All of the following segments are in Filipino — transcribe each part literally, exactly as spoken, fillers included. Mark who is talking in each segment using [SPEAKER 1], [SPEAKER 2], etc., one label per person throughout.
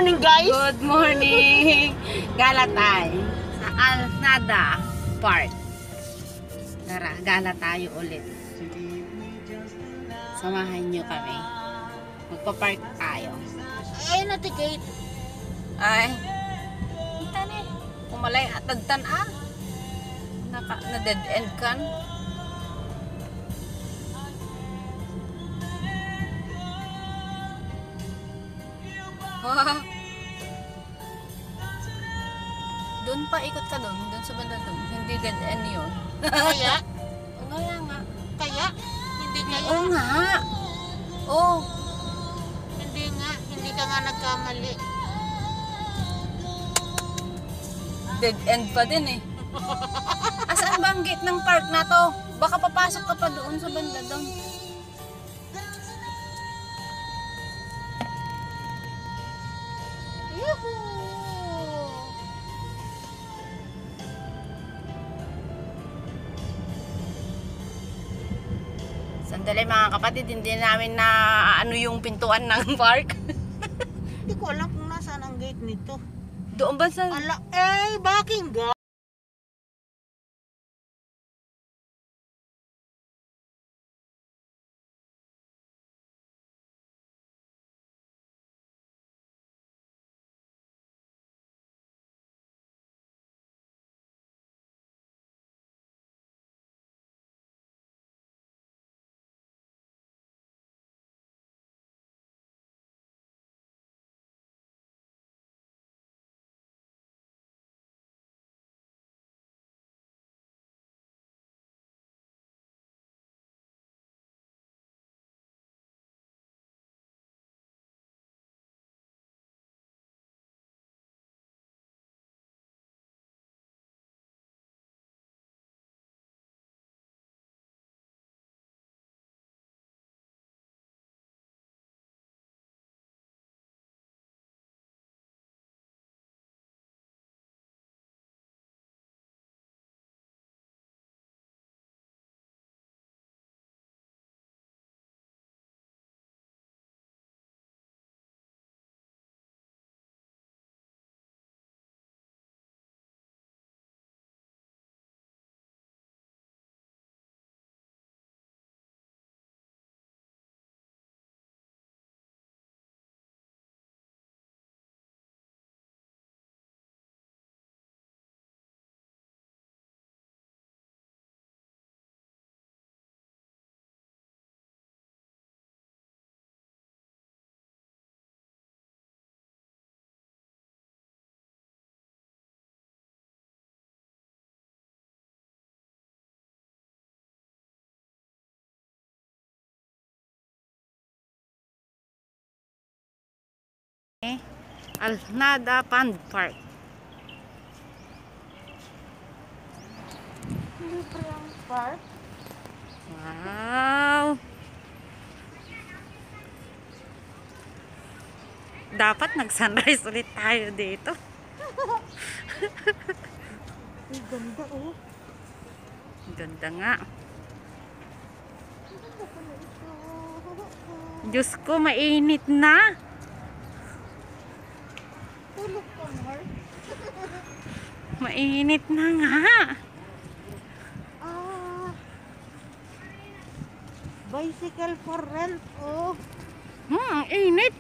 [SPEAKER 1] morning, guys!
[SPEAKER 2] Good morning! Galatay sa Alnada Park. Tara, gala tayo ulit. Samahan nyo kami. Magpa-park tayo.
[SPEAKER 1] Ay, natikate.
[SPEAKER 2] Ay, kita ni. Kumalay atagtan ah. Naka, na dead end kan. Doon pa ikot ka doon, doon sa banda doon. Hindi dead end yun.
[SPEAKER 1] Kaya?
[SPEAKER 2] O kaya nga.
[SPEAKER 1] Kaya? Hindi kaya?
[SPEAKER 2] Oo nga. Oo.
[SPEAKER 1] Hindi nga. Hindi ka nga nagkamali.
[SPEAKER 2] Dead end pa din eh. Asaan ba ang gate ng park na to? Baka papasok ka pa doon sa banda doon.
[SPEAKER 1] Yuhuu!
[SPEAKER 2] Sandali mga kapatid, hindi namin na ano yung pintuan ng park.
[SPEAKER 1] Hindi ko alam kung nasaan ang gate nito.
[SPEAKER 2] Doon ba sa...
[SPEAKER 1] Ala, eh, baking ga?
[SPEAKER 2] Alnada Pond Park.
[SPEAKER 1] Libre ang park?
[SPEAKER 2] Wow! Dapat nag-sunrise ulit tayo dito.
[SPEAKER 1] Ang ganda oh.
[SPEAKER 2] Ganda nga.
[SPEAKER 1] Ang ganda pala ito.
[SPEAKER 2] Diyos ko, mainit na.
[SPEAKER 1] Tulog ka, Mark.
[SPEAKER 2] Mainit na nga.
[SPEAKER 1] Ah, bicycle for rent oh.
[SPEAKER 2] Hmm, ang init.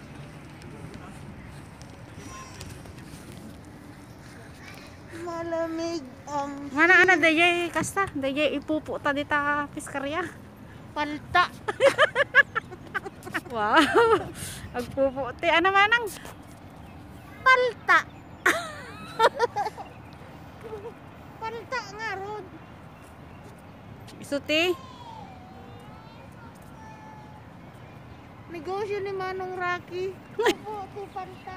[SPEAKER 1] Malamig ang
[SPEAKER 2] Mana ana dayay kasta, dayay ipupo ta dita piskarya.
[SPEAKER 1] palta.
[SPEAKER 2] Wow. Agpupo ti ana manang
[SPEAKER 1] Palta. Palta nga rod.
[SPEAKER 2] isuti.
[SPEAKER 1] Negosyo ni Manong Rocky. Opo, ti palta.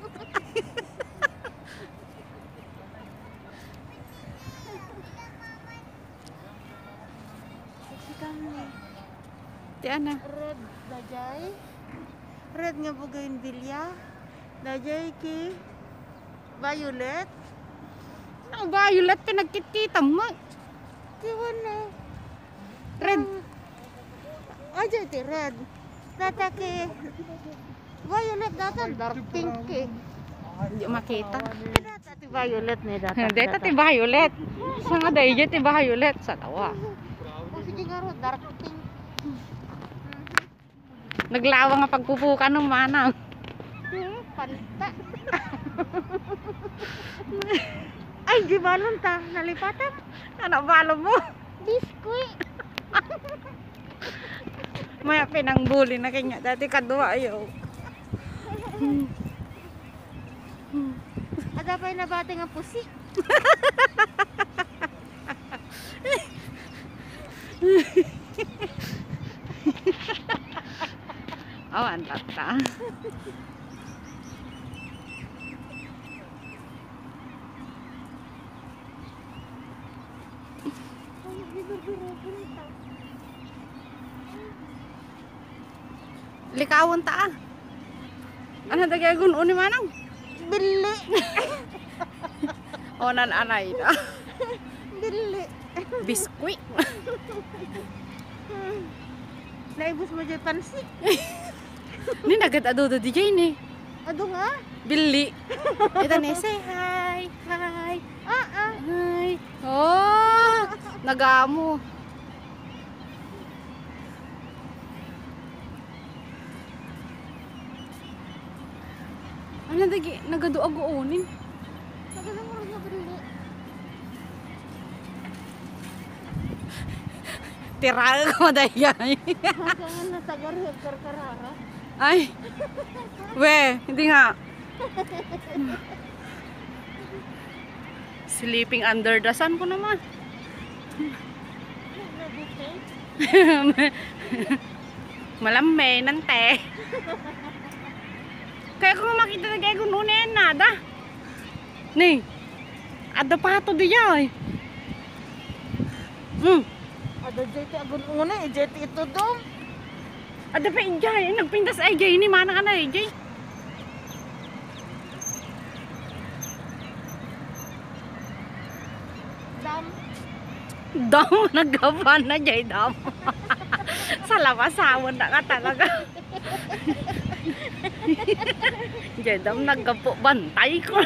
[SPEAKER 1] Kasi kami.
[SPEAKER 2] Ti ana.
[SPEAKER 1] Red dajay. Red nga bougainvillea. Dajay ki violet.
[SPEAKER 2] Ang violet pinagkikita mo.
[SPEAKER 1] Diwan na.
[SPEAKER 2] Red.
[SPEAKER 1] Aja ti red. Data ki violet data dark pink eh.
[SPEAKER 2] Hindi makita.
[SPEAKER 1] Dati violet ni data.
[SPEAKER 2] Dito ti violet. Sa nga dahi ti violet sa tawa.
[SPEAKER 1] O sige nga ro, dark pink.
[SPEAKER 2] Naglawa nga pagpupukan ng manang.
[SPEAKER 1] Hmm, palita. Ay, di balon ta. Nalipatan.
[SPEAKER 2] Ano balo mo?
[SPEAKER 1] Biskuit.
[SPEAKER 2] Maya pinangbuli na kanya. Dati kadua ayaw.
[SPEAKER 1] Ada pa yung nabate nga pusi.
[SPEAKER 2] Oh, ang tata. Likawon ta ah. Ano dagay gun uni manang?
[SPEAKER 1] Bili.
[SPEAKER 2] Onan anay na.
[SPEAKER 1] Bili.
[SPEAKER 2] Biskuit.
[SPEAKER 1] Naibos mo dyan pansi.
[SPEAKER 2] Ni nagad adodo di jay ni.
[SPEAKER 1] Ado nga.
[SPEAKER 2] Billi. Ito ni say hi. Hi.
[SPEAKER 1] Ah, ah.
[SPEAKER 2] Hi. Oh, nagamo. Ano dagi nagado aguonin.
[SPEAKER 1] Magalang mo rin nga bili.
[SPEAKER 2] Tiral ko dayay.
[SPEAKER 1] Magangan na tagar hektar karara.
[SPEAKER 2] Ay. We, hindi nga. Sleeping under the sun ko naman.
[SPEAKER 1] Nabite.
[SPEAKER 2] Malamay nante. Kaya kung makita na kaya kung una yan nada. Ni. Ada pa ito diya eh. Hmm.
[SPEAKER 1] Ada jeti agun una, eh, jeti ito dom.
[SPEAKER 2] Ada pa ijay. Nagpintas ay jay. Ini mana ka na eh jay.
[SPEAKER 1] Dam.
[SPEAKER 2] Dam. Nagaban na jay dam. Sa labasawan na ka talaga. Jay dam naggapo bantay ko.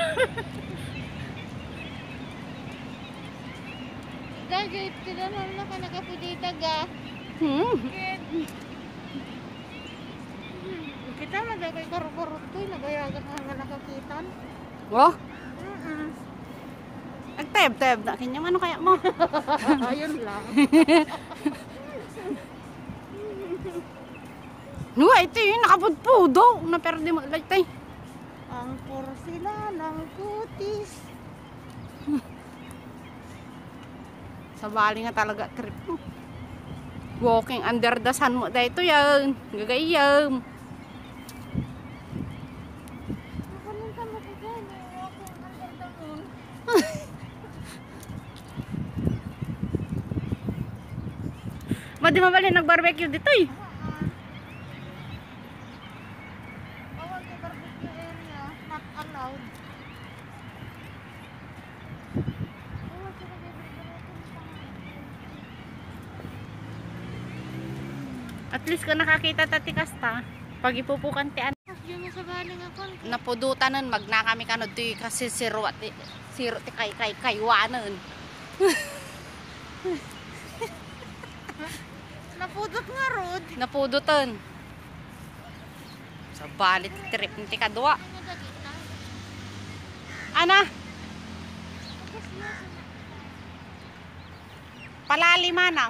[SPEAKER 1] Gagawin sila naman na ka nakapudi taga.
[SPEAKER 2] Hmm.
[SPEAKER 1] Kita na dagay karot-karot ko, nagayagan ka nga nakakitan.
[SPEAKER 2] Oh.
[SPEAKER 1] Mm-mm.
[SPEAKER 2] Nagteb-teb na. Kanya ano kaya mo?
[SPEAKER 1] Ayun lang.
[SPEAKER 2] Nuwa, ito yun. Nakapudpudo. Naperde mo. Like, tay.
[SPEAKER 1] Ang porsilanang kutis.
[SPEAKER 2] Sa bali nga talaga trip mo. Walking under the sun mo. Dahito yan. Gagayam.
[SPEAKER 1] Nakanin ka makagano. Walking under the moon.
[SPEAKER 2] Ma, di mabali nag-barbecue dito eh.
[SPEAKER 1] Bawal ka barbecue area. Not allowed. Bawal ka nag-barbecue.
[SPEAKER 2] At least kung nakakita tati kasta. Pag ipupukan ti an.
[SPEAKER 1] Yung sa baling ako.
[SPEAKER 2] Napudutan nun. Magna kami kanod ti kasi siro at ti, siro ti kay kay kaywanan.
[SPEAKER 1] Napudot nga rod.
[SPEAKER 2] Napudutan. Sa balit trip ni ti kadwa.
[SPEAKER 1] Ano dagit na?
[SPEAKER 2] Ana?
[SPEAKER 1] Tapos na.
[SPEAKER 2] Palali manang.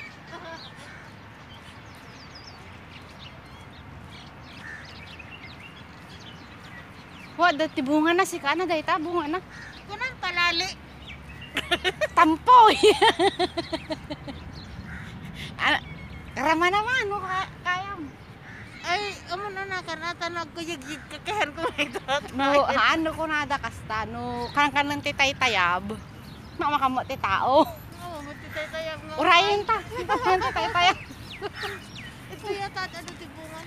[SPEAKER 2] Wa, dati bunga na si kana dayta bunga na.
[SPEAKER 1] Kunang palali.
[SPEAKER 2] Tampoy. Ano, rama naman, no, kaya.
[SPEAKER 1] Ay, amo na nakanatanog ko yung kakahan ko may dot.
[SPEAKER 2] No, ano ko nada kasta, no, kanang kanang titay-tayab. Mamakamo ti tao.
[SPEAKER 1] Oo, matitay-tayab nga.
[SPEAKER 2] Urayin ta. Titay-tayab.
[SPEAKER 1] Ito yata at ano tibungan.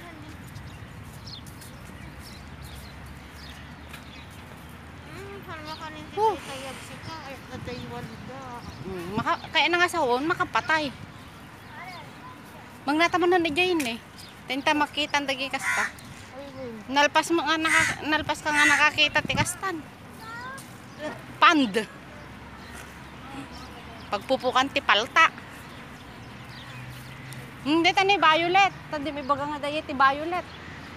[SPEAKER 1] Hmm, parang kanin titay-tayab siya ka. Ay, nataywan ka.
[SPEAKER 2] Mm, maka, kaya na nga sa hon, makapatay. Magnataman na ni Jane eh. Tenta makita ang dagi kasta.
[SPEAKER 1] Ay, wait.
[SPEAKER 2] Nalpas mo nga naka, nalpas ka nga nakakita tikastan. Pand. Pagpupukan ti palta. Hindi tani violet. Tadi may baga nga dayet ti violet.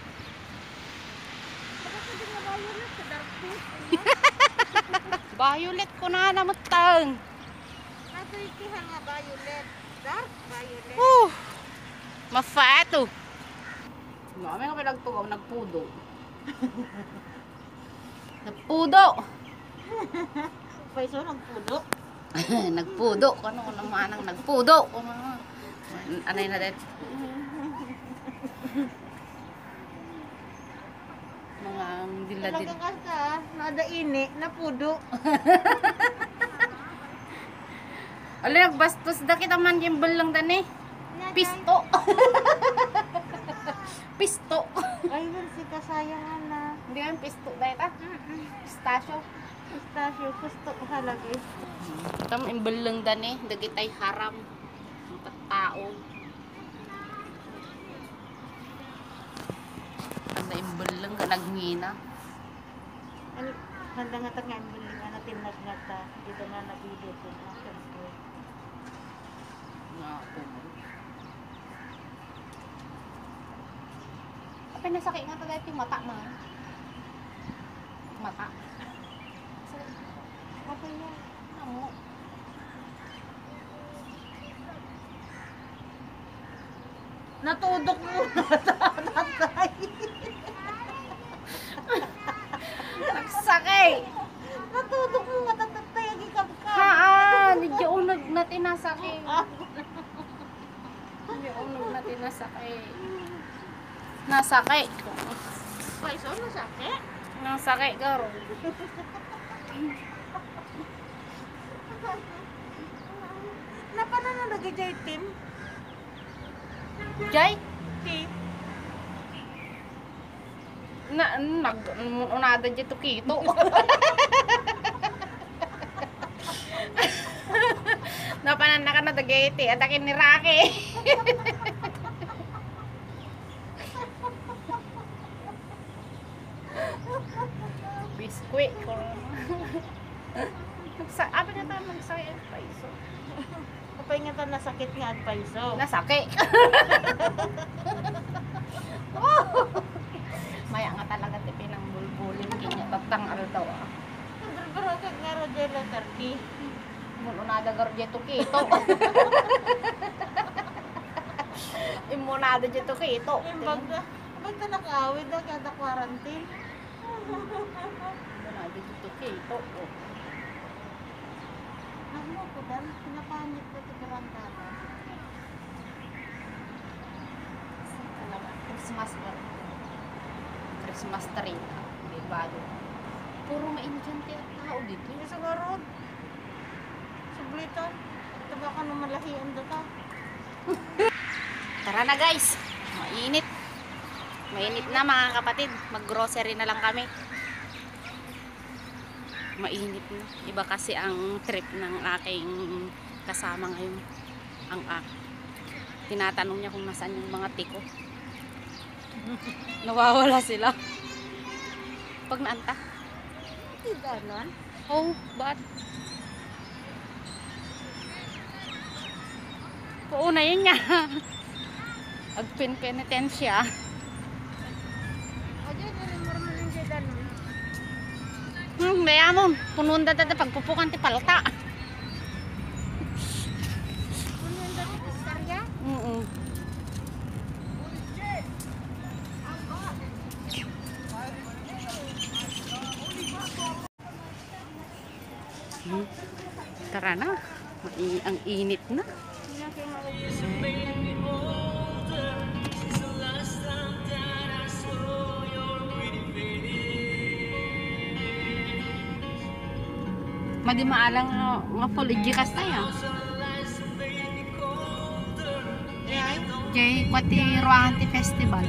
[SPEAKER 2] Violet ko na namutang.
[SPEAKER 1] Natritihan nga violet. Dark violet.
[SPEAKER 2] Uh, mafato. Mami nga pinagtugaw, nagpudo. Nagpudo.
[SPEAKER 1] Paiso ng pudo.
[SPEAKER 2] Nagpudo. Kano ko naman ang nagpudo. Anay na din. Mga diladid.
[SPEAKER 1] Talaga ka ka, nada ini, napudo.
[SPEAKER 2] Alay, nagbastos da kita man yung balang dani. Pisto. Pisto.
[SPEAKER 1] Ay, si kasayangan na.
[SPEAKER 2] Hindi yan pisto dahil ta. Pistachio.
[SPEAKER 1] Pistachio, gusto ko halagi.
[SPEAKER 2] Tam imbalang dani, dagitay haram. Ang tao. Ang imbalang galagmina.
[SPEAKER 1] Ano, handa nga ta nga imbalang nga natin nagnata. Dito na nabili ko na.
[SPEAKER 2] Nga po. Apa nasakit nga tayo yung mata mo? Mata.
[SPEAKER 1] Okay yan.
[SPEAKER 2] Amo.
[SPEAKER 1] Natudok mo tatay.
[SPEAKER 2] Nagsakay.
[SPEAKER 1] Natudok mo matatatay ang ikap ka.
[SPEAKER 2] Haan, hindi unag na tinasakay. Hindi unag na tinasakay. Nasakay.
[SPEAKER 1] Paiso na sakit.
[SPEAKER 2] Nasakay ka ron.
[SPEAKER 1] Napana na nag-jay team?
[SPEAKER 2] Jay?
[SPEAKER 1] Team?
[SPEAKER 2] Na, nag, unada dito kito. Napanan na ka na dagiti. Atakin ni Rocky. Biskuit ko. Sa abi na tayo magsaya ang paiso.
[SPEAKER 1] Kapay nga ta nasakit nga ang paiso.
[SPEAKER 2] Nasakay. Maya nga talaga tipi ng bulbulin kinya tatang ano daw ah.
[SPEAKER 1] Pero kag nga rodel tardi.
[SPEAKER 2] Imunada gar dito kito. Imunada dito kito.
[SPEAKER 1] Imbag na. Imbag na nakaawid na kada quarantine.
[SPEAKER 2] Imunada dito kito.
[SPEAKER 1] Ano ko dan? Pinapanit ko ito karantana.
[SPEAKER 2] Talaga. Christmas ba? Christmas tree. Bibado. Puro maindyante at tao dito.
[SPEAKER 1] Hindi sa garod. Sublito. Taba ka nung malahian do ka.
[SPEAKER 2] Tara na guys. Mainit. Mainit na mga kapatid. Mag-grocery na lang kami. Mainit na. Iba kasi ang trip ng aking kasama ngayon. Ang ak. Tinatanong niya kung nasaan yung mga tiko. Nawawala sila. Pag naanta.
[SPEAKER 1] Hindi ganon.
[SPEAKER 2] Oh, but puuna yun niya. Agpin-penitensya.
[SPEAKER 1] O dyan, ano mo naman yung dyan ganon.
[SPEAKER 2] Hmm, kaya mo, pununda dada pagpupukan ti palta.
[SPEAKER 1] Ano yung dati istarya?
[SPEAKER 2] Mm-mm. Hmm. Tara na. Mai- ang init na.
[SPEAKER 1] Hindi na kayo mawag.
[SPEAKER 2] Madi maalang nga, nga full ijikas tayo.
[SPEAKER 1] Yan.
[SPEAKER 2] Jay, kwati Ruanti Festival.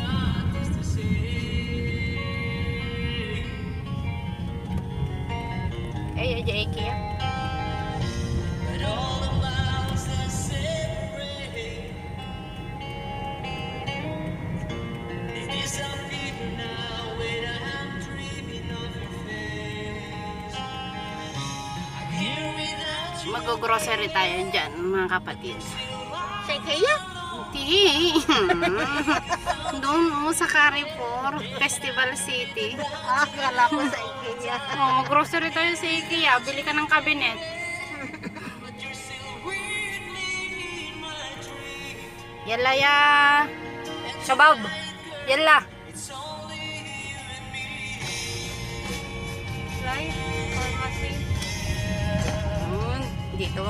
[SPEAKER 2] Ay, ay, ay, kaya. Mag-grocery tayo dyan, mga kapatid.
[SPEAKER 1] Sa IKEA?
[SPEAKER 2] Hindi. Doon oh, sa Carrefour, Festival City.
[SPEAKER 1] Ah, akala ko sa IKEA.
[SPEAKER 2] Oh, mag-grocery tayo sa IKEA. Bili ka ng cabinet. Yala ya. Shabab. Yala.
[SPEAKER 1] Right? Pharmacy.
[SPEAKER 2] Yun, dito.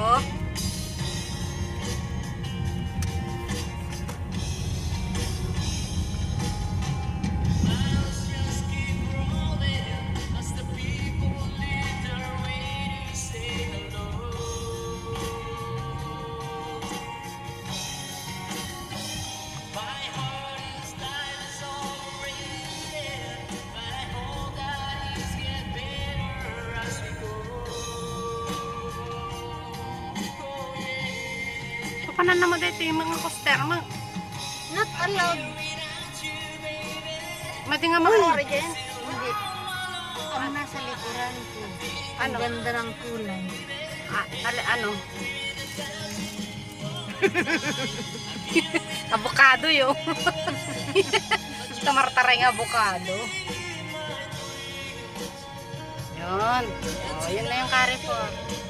[SPEAKER 2] Kapanan naman dito yung mga customer.
[SPEAKER 1] Not allowed.
[SPEAKER 2] Mati nga mga
[SPEAKER 1] Hindi. Ang nasa likuran ko. Ang
[SPEAKER 2] Ano?
[SPEAKER 1] ganda ng kulay.
[SPEAKER 2] Ah, ali, ano? Avocado yun. Tamartaray ng avocado. Yun. Oh, yun na yung Carrefour.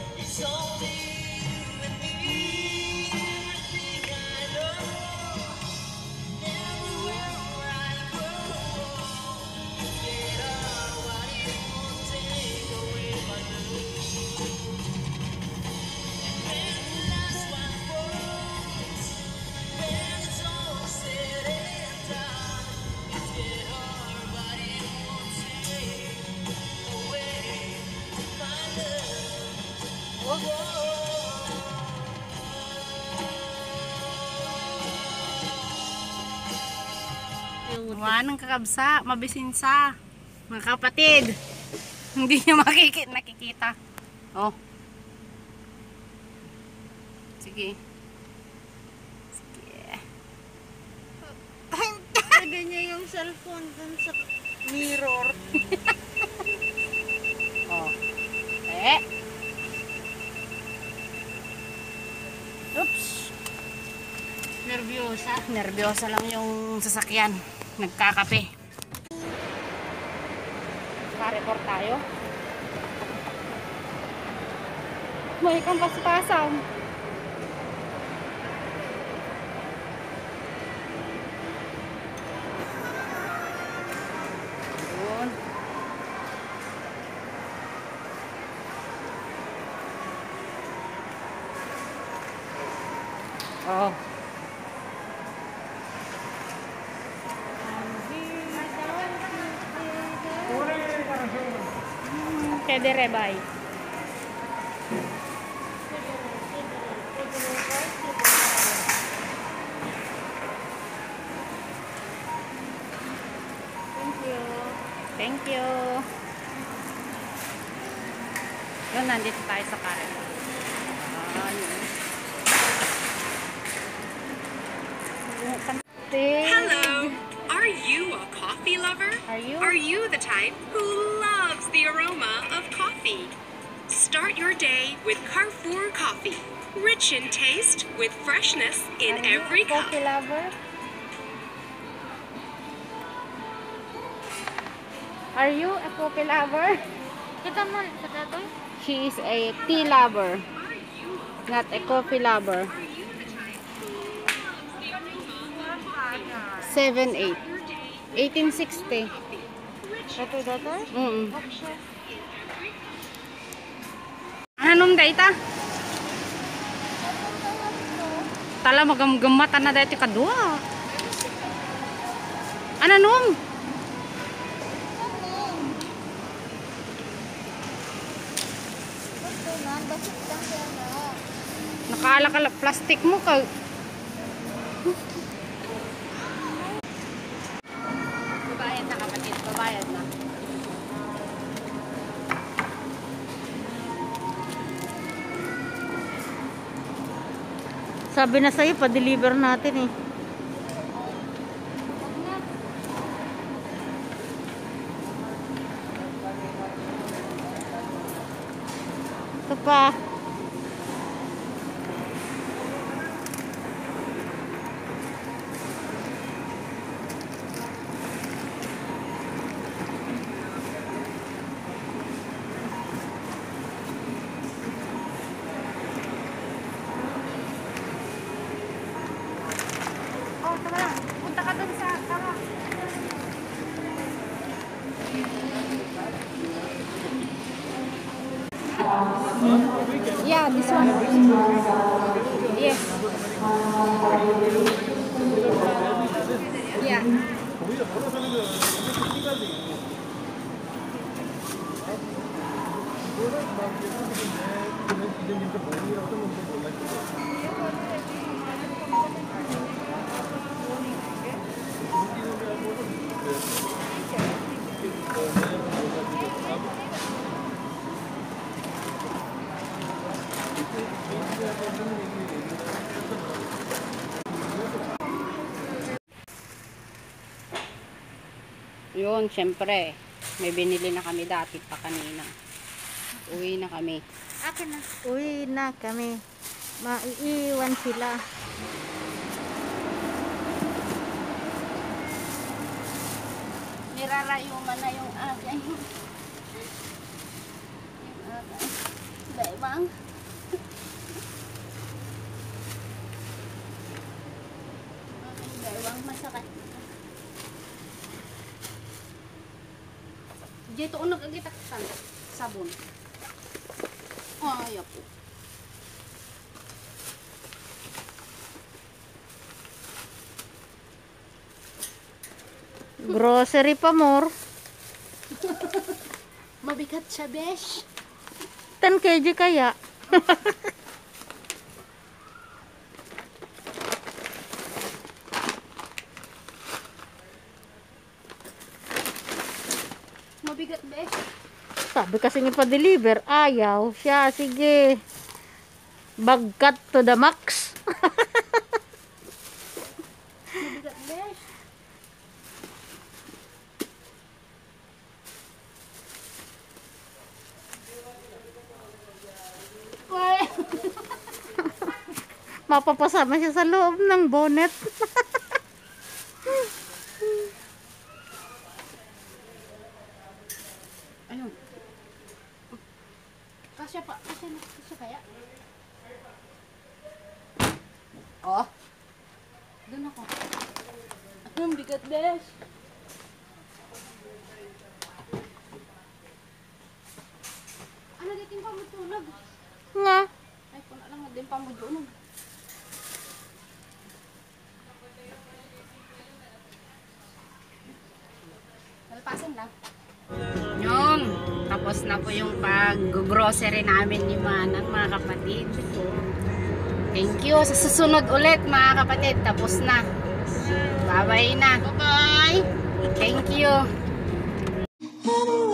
[SPEAKER 2] Wanang kakabsa, mabisinsa. Mga kapatid. Hindi niya makikita, nakikita. Oh. Sige. Sige.
[SPEAKER 1] Lagyan niya yung cellphone dun sa mirror.
[SPEAKER 2] Oh. Eh. Oops.
[SPEAKER 1] Nervyosa.
[SPEAKER 2] Nervyosa lang yung sasakyan. Nagkakape. Carrefour tayo. May kang paspasan. Yun. Oh. Kede rebay.
[SPEAKER 1] Thank you.
[SPEAKER 2] Thank you. Yun, nandito tayo sa Carrefour. Ah, yun.
[SPEAKER 3] Hello. Are you a coffee lover?
[SPEAKER 2] Are you?
[SPEAKER 3] Are you the type who loves the aroma of coffee? Start your day with Carrefour coffee. Rich in taste with freshness in
[SPEAKER 2] Are you
[SPEAKER 3] every
[SPEAKER 2] a
[SPEAKER 3] cup.
[SPEAKER 2] coffee lover? Are you a coffee lover?
[SPEAKER 1] Kita mo sa datoy?
[SPEAKER 2] She is a tea lover, not a coffee lover. seven eight. eighteen sixty.
[SPEAKER 1] Datoy, datoy?
[SPEAKER 2] Mm.
[SPEAKER 1] Action.
[SPEAKER 2] Anong data? Tala magamgamatan na dati kadua. Ano nung? Nakaalak-alak plastic mo ka. Babayad na kapatid, babayad na.
[SPEAKER 1] Sabi na sa'yo, pa-deliver natin eh. Ito pa. Oh, tara. Punta ka dun sa tara.
[SPEAKER 2] Yeah, this one. Yes. Yeah. Yun, syempre, may binili na kami dati pa kanina. Uwi na kami.
[SPEAKER 1] Akin na. Uwi na kami. Maiiwan sila.
[SPEAKER 2] Nirarayuman na yung akin. Yung akin. Daibang. Daibang masakit. Dito ko nag-agitaktan. Sabon. Ay, po.
[SPEAKER 1] Grocery pa more.
[SPEAKER 2] Mabigat siya, besh.
[SPEAKER 1] ten kilograms kaya.
[SPEAKER 2] Mabigat, besh.
[SPEAKER 1] Sabi kasi ipa-deliver, ayaw siya. Sige. Bagkat to the max.
[SPEAKER 2] Mabigat, besh. Ay.
[SPEAKER 1] Mapapasama siya sa loob ng bonnet.
[SPEAKER 2] Ayun. Kasya pa. Kasya na. Kasya kaya? Oh. Doon ako. Ang bigat, besh. Ano dito yung pamutulog?
[SPEAKER 1] Nga.
[SPEAKER 2] Ay, kung alam nga din pamutulog. Nalpasan lang. Yun. Tapos na po yung pag-grocery namin ni Manang, mga kapatid. Thank you. Sa susunod ulit, mga kapatid. Tapos na. Bye-bye na. Bye-bye. Thank you.